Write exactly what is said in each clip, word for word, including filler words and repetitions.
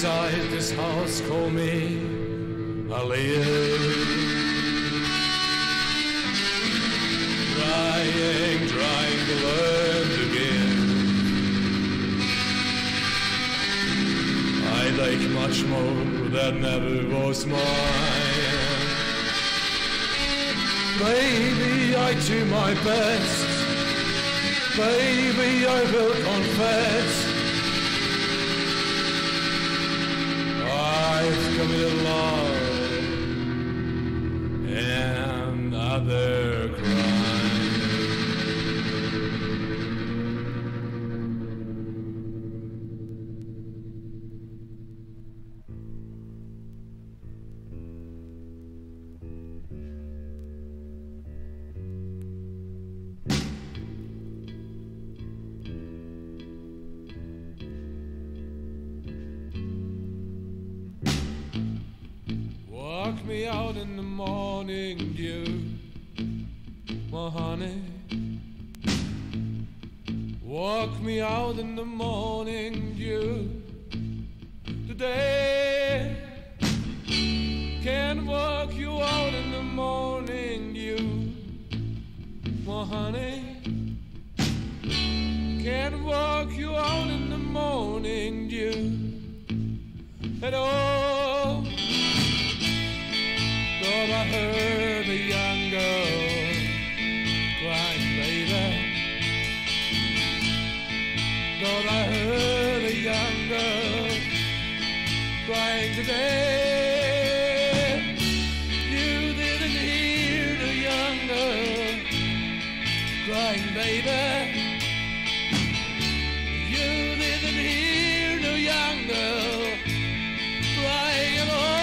inside this house call me Aaliyah. Trying, trying to learn again. I like much more that never was mine. Baby, I do my best. Baby, I will confess. I've committed love and other crimes. Walk me out in the morning dew, my honey. Walk me out in the morning dew. Today can't walk you out in the morning dew, my honey. Can't walk you out in the morning dew at all. Thought I heard a young girl crying, baby. Thought I heard a young girl crying today. You didn't hear the young girl crying, baby. You didn't hear the young girl crying at all.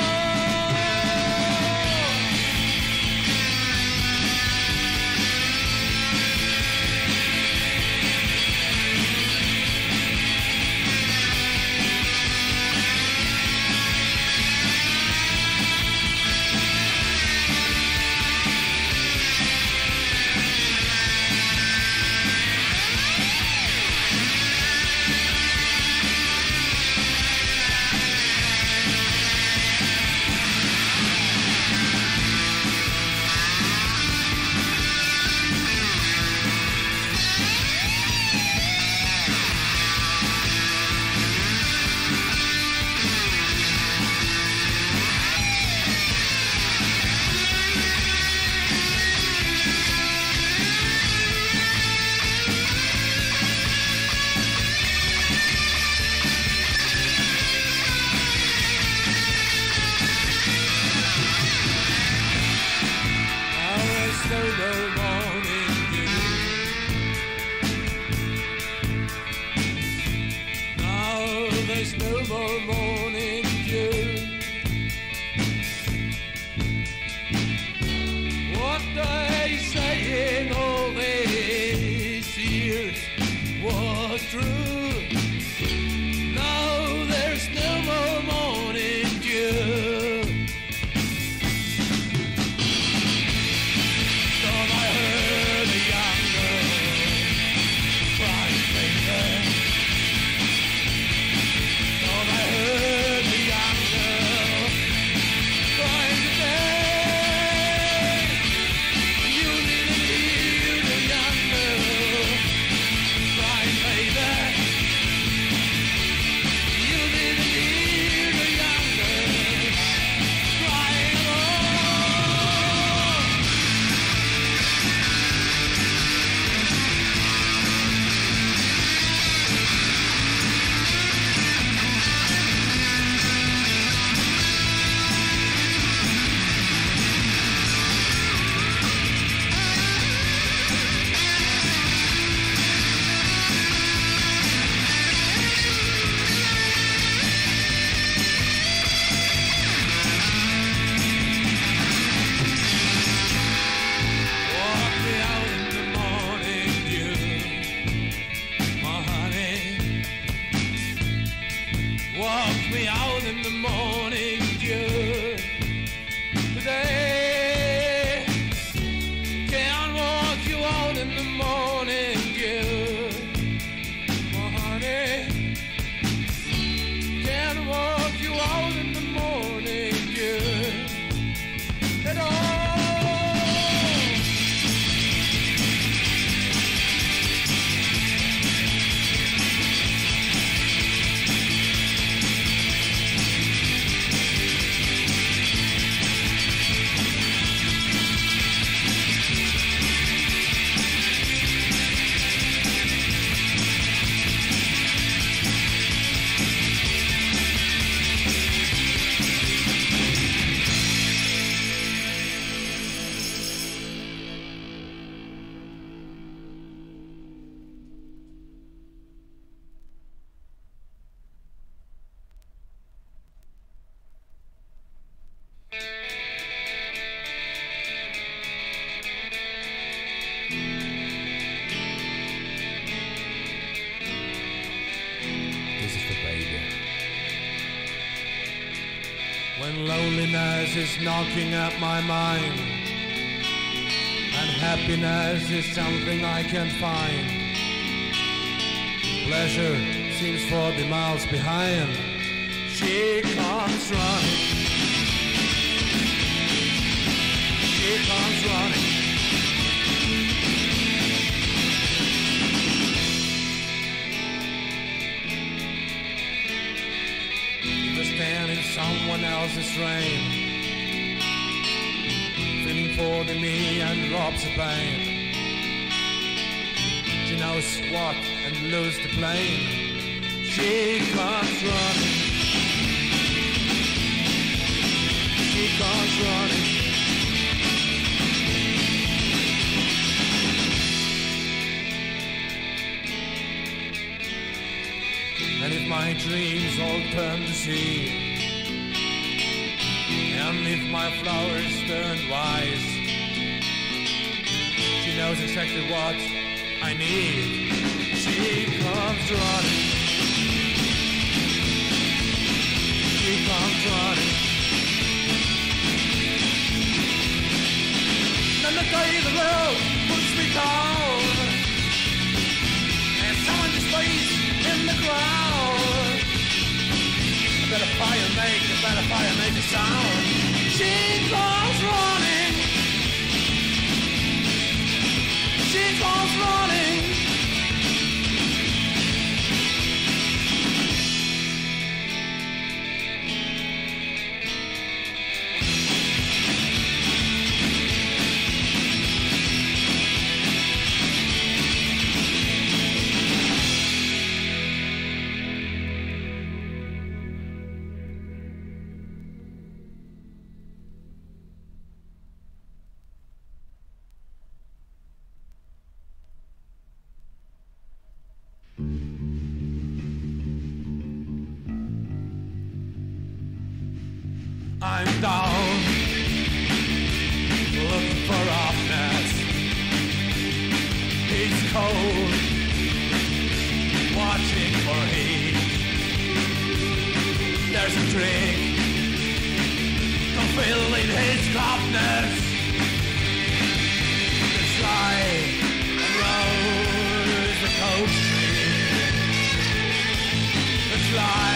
There's no more morning dew. What they saying all these years was true. Now there's no more morning dew. Thought I heard a young girl crying, baby. Thought I heard the young girl crying today. You didn't hear the young girl crying, baby. You didn't hear the young girl crying at all. Walk me out in the morning dew, my honey. Walk me out in the morning dew. Today can't walk you out in the morning dew, my honey. Can't walk Lucifer, baby. When loneliness is knocking at my mind, and happiness is something I can't find, pleasure seems forty miles behind. She comes running, she comes running. In someone else's rain, feeling for the me and drops of pain. She knows what and lose the plane. She comes running, she comes running. And if my dreams all turn to sea, and if my flowers turn wise, she knows exactly what I need. She comes running, she comes running. And the day the world puts me down, and someone just lays in the ground, I better fire make, I better fire make a sound. She comes running, she comes running. I'm down, looking for roughness. It's cold, watching for heat. There's a drink, fulfilling his roughness. The sky rose the coast tree. The sky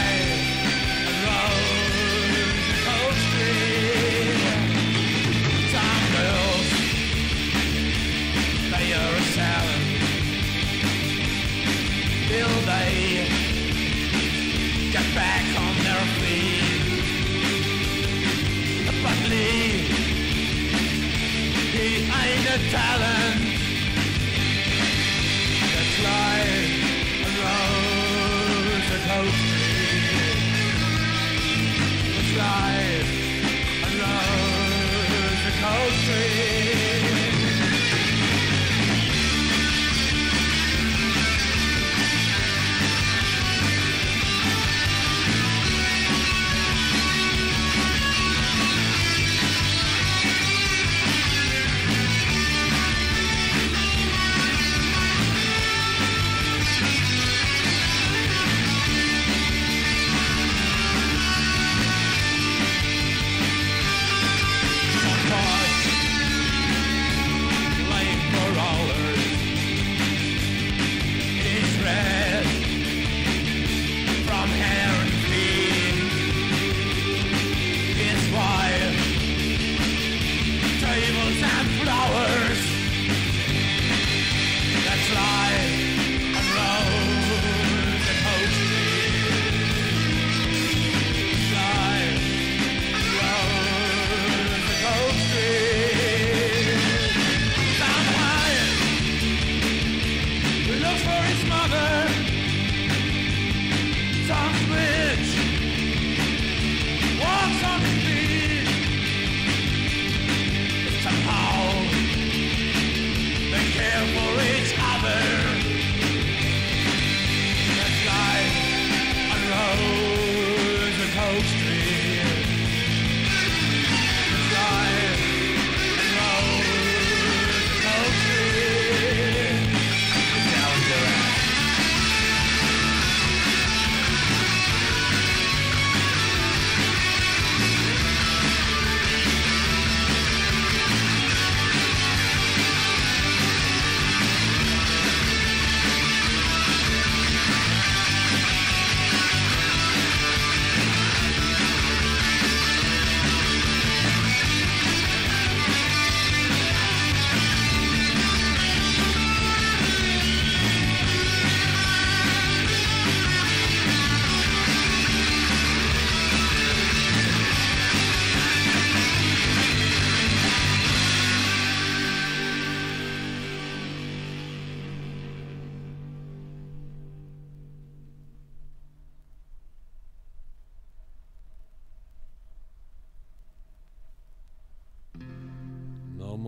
till they get back on their feet. But Lee, he ain't a talent. That's like a rose at Oak Tree. It's like a rose at Oak Tree.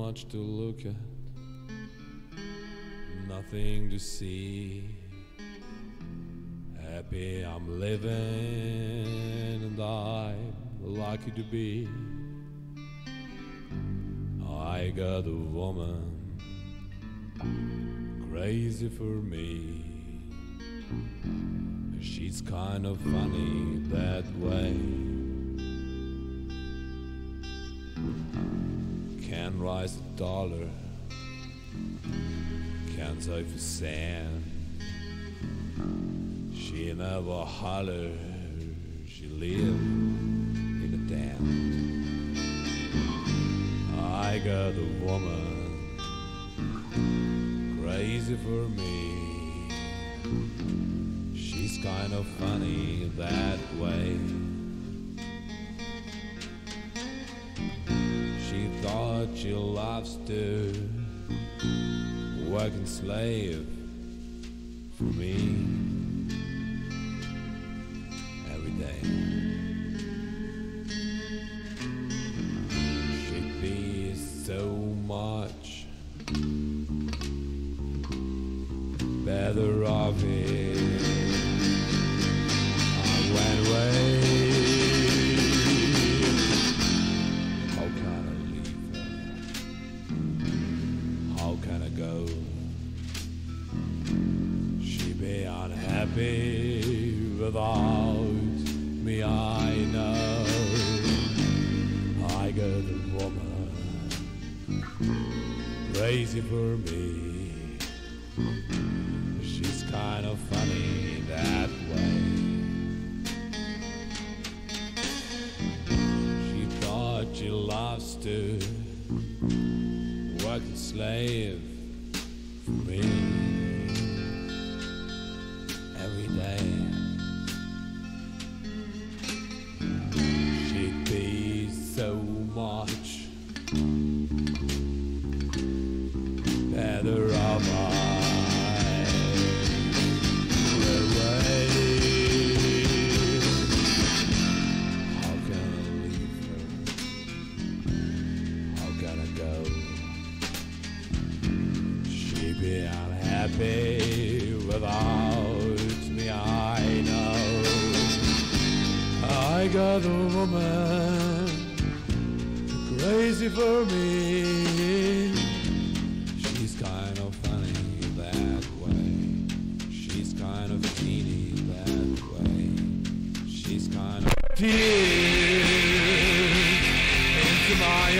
much to look at, nothing to see. Happy I'm living and I'm lucky to be. I got a woman crazy for me. She's kind of funny that way. Can't rise a dollar, can't save a cent. She never holler, she live in a tent. I got a woman crazy for me. She's kind of funny that way. She thought she loves to work and slave for me every day. She'd be so much better off it. I went away. How can I leave her? How can I go? She'd be unhappy without me, I know. I got a woman crazy for me. She's kind of funny that way. She thought she loves to work and slave for me every day. She'd be so much better off. Be unhappy without me, I know. I got a woman crazy for me. She's kind of funny that way. She's kind of teeny that way. She's kind of tears into my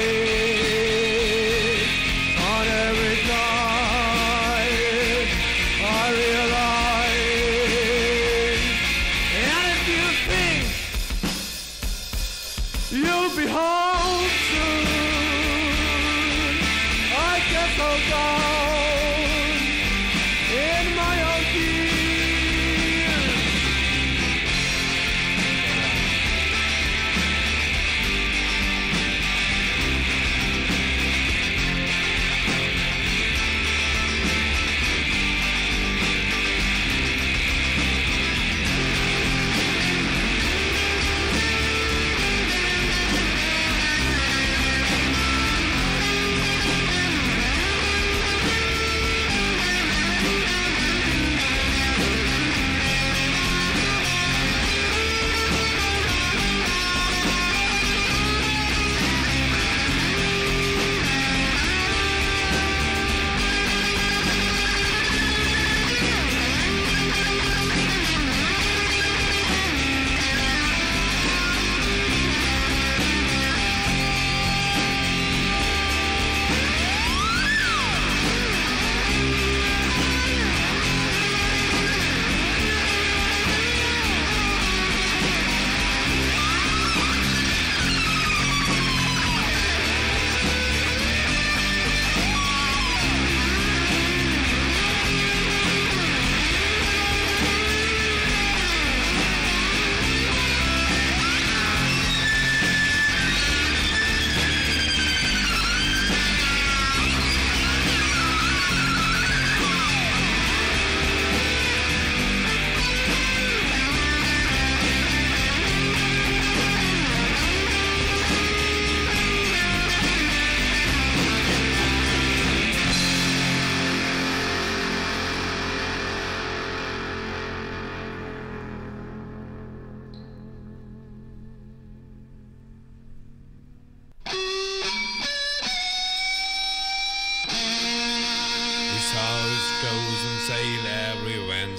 eyes on every time. You'll be home soon. I guess I'll go in my own tears.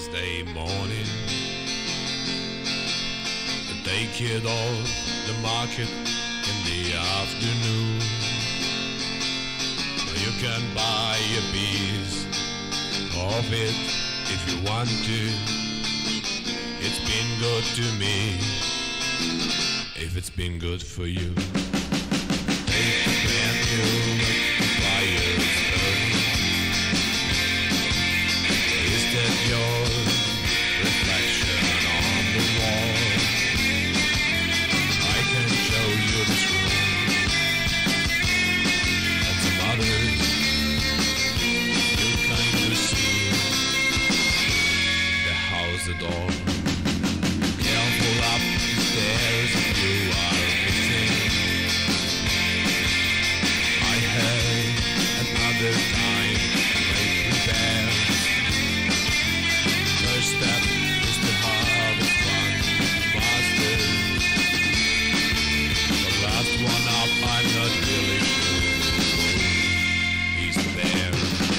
Wednesday morning. Take it all, the market in the afternoon. You can buy a piece of it if you want to. It's been good to me, if it's been good for you. Take the pen, you look the fire's burning. Is that your reflection on the wall? I can show you this room and some others you kind of see. The house at all. Careful up the stairs if you are missing. I had another time to make repairs. First step is to have it fun, faster. The last one up, I'm not really sure. He's there.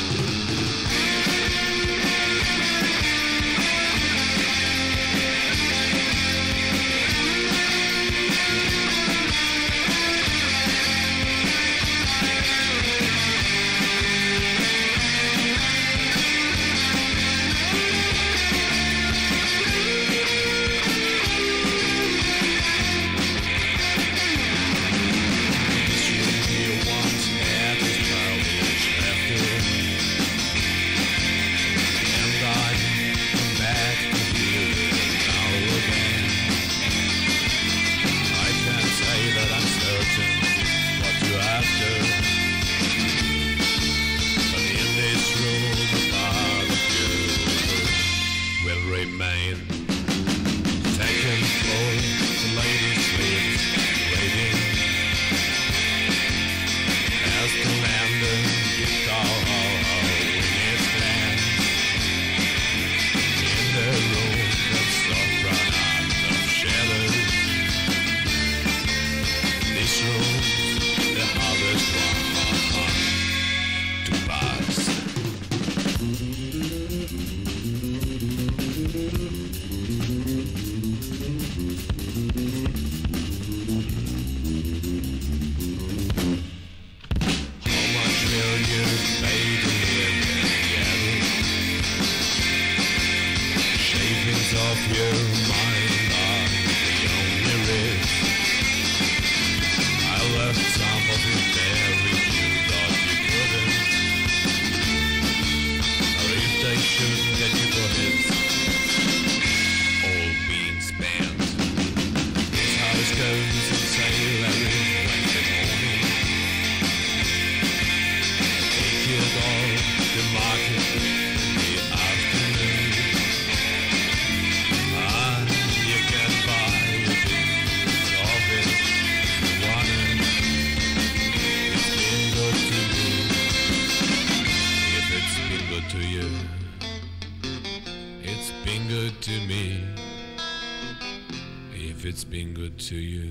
It's been good to you.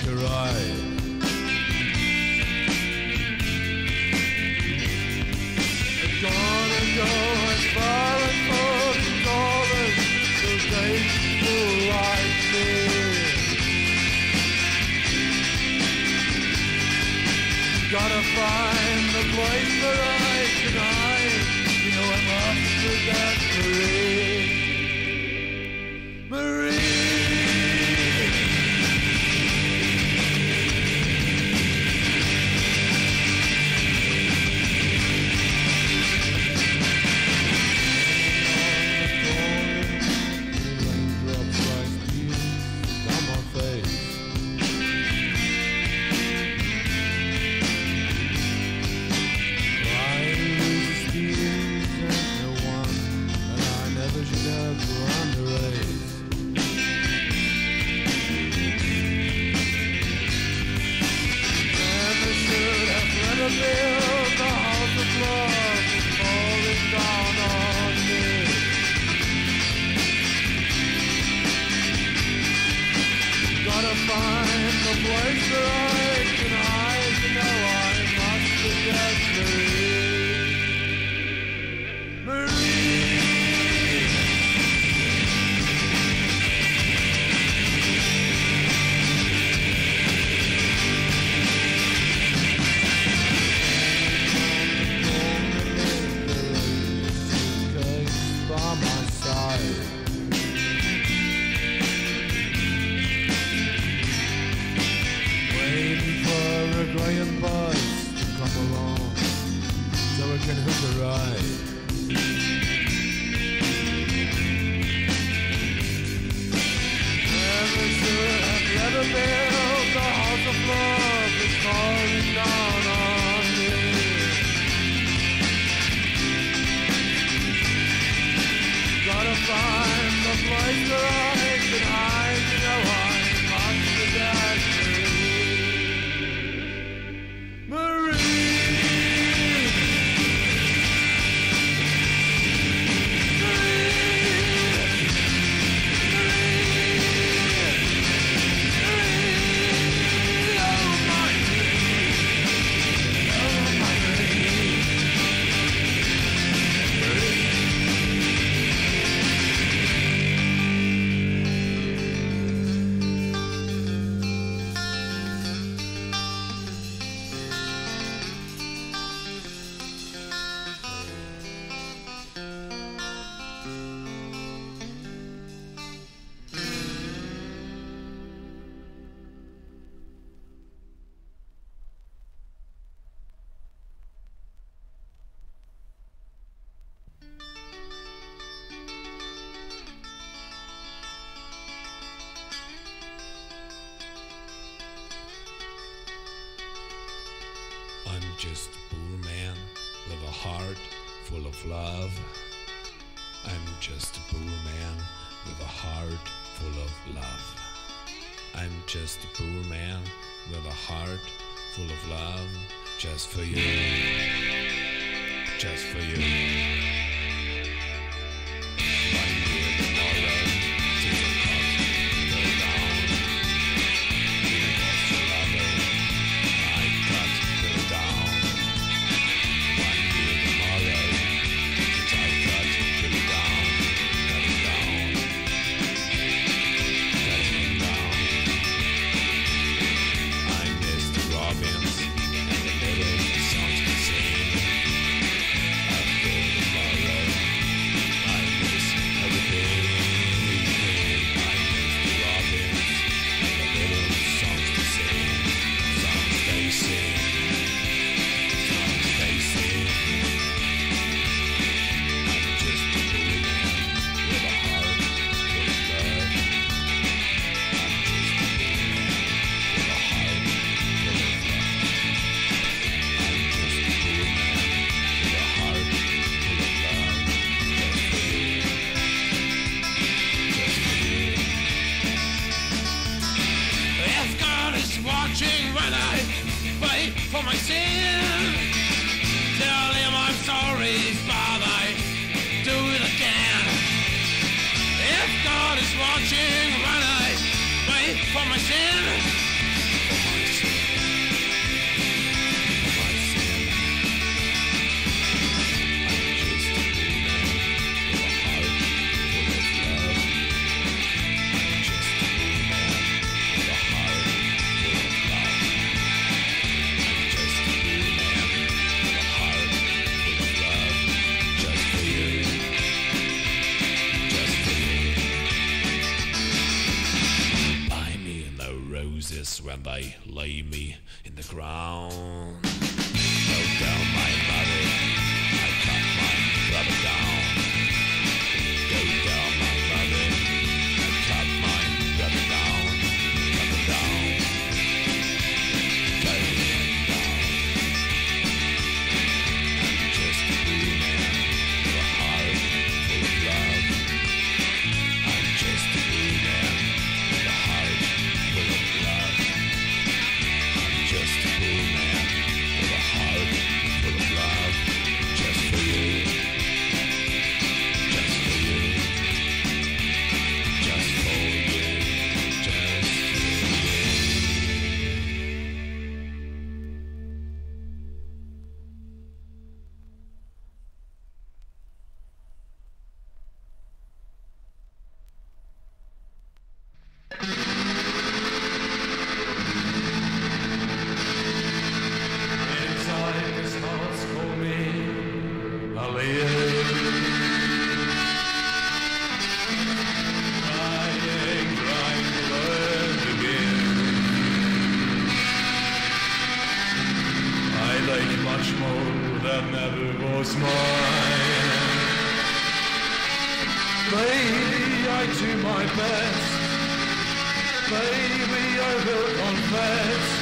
ride. It's gonna go as far as fucking dollars, so take the right there. Gotta find the place where I can hide. You know I must forget Marie. Marie. Just a poor man with a heart full of love. I'm just a poor man with a heart full of love. I'm just a poor man with a heart full of love. Just for you, just for you. One year tomorrow, since I cut go down. You was your lover, I cut go down. For my sin, tell him I'm sorry, but I do it again. If God is watching when I wait for my sin, when they lay me in the ground. Go down my body, I cut my brother down. Go down my body, I cut my brother down. Cut him down, cut him down. I'm just a blue man with a heart full of love. I'm just a blue man with a heart full of love. I'm just a blue man with a heart full of love. Just for you, just for you, just for you, just for you. Inside this house for me, I live. Crying, trying to learn to give. I like much more that never was mine. Baby, I do my best. Baby, I will confess.